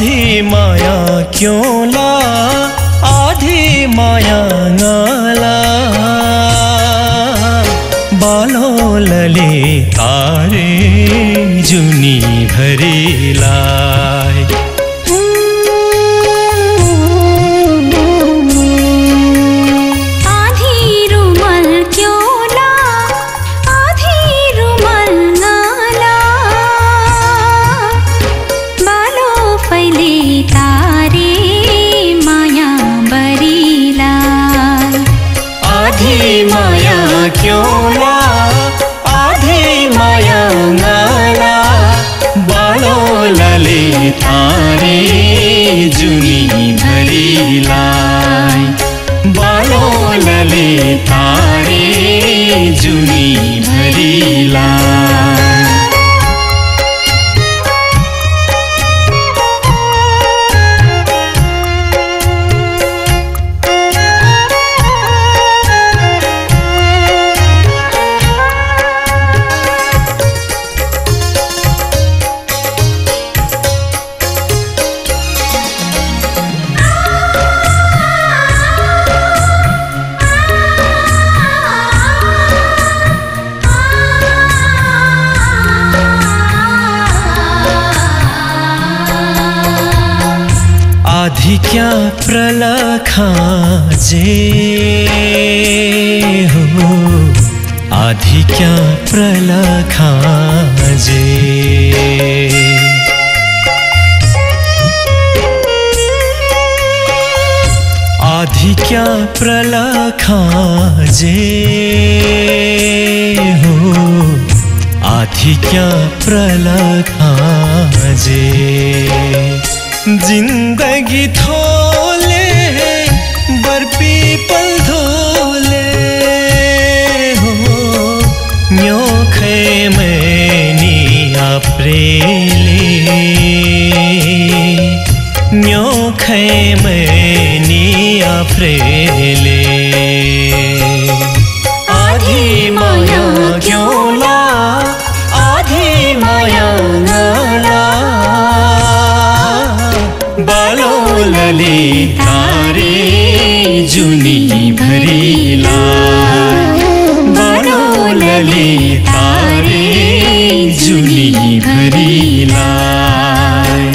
आधी माया क्यों ला आधी माया नाला बालों लले तारे जुनी भरी लाए माया क्यों ला आधी माया नाला बालों लले तारे जुनी भरी लाए बालों लले तारे जुनी भरी लाए आधी क्या प्रलखा जे हो आधी क्या प्रलखा जे आधी क्या प्रलखा जे हो आधी क्या प्रलखा जे जिंदगी थोले बर्फी पल धोले हो न्योखे मैनी अप्रेले न्योखे मैनी अप्रेले आधी माया क्यों ला आधी माया नाला बालों लले तारे जुनी भरी लाए बालों लले तारे जुनी भरी लाए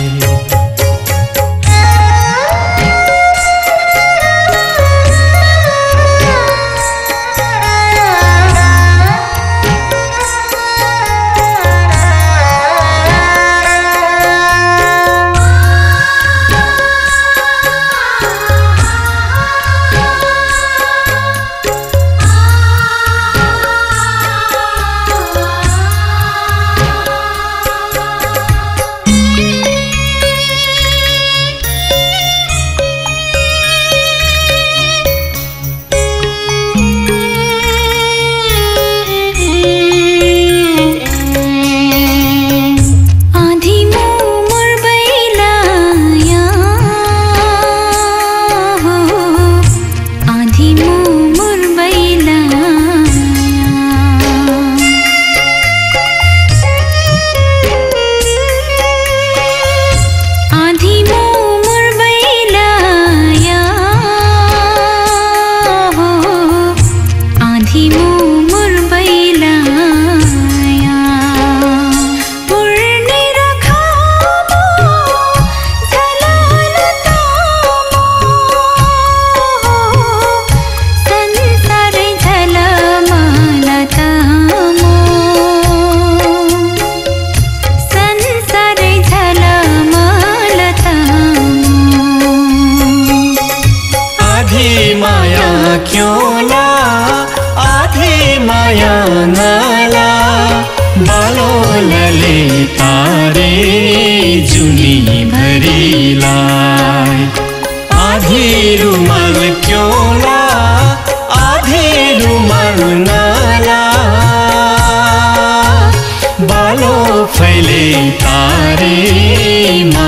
क्यों ला आधी माया नाला बालों लले तारे जुनी भरी लाए आधी रुमाल क्यों ला आधी रुमाल नाला बालों फैले तारे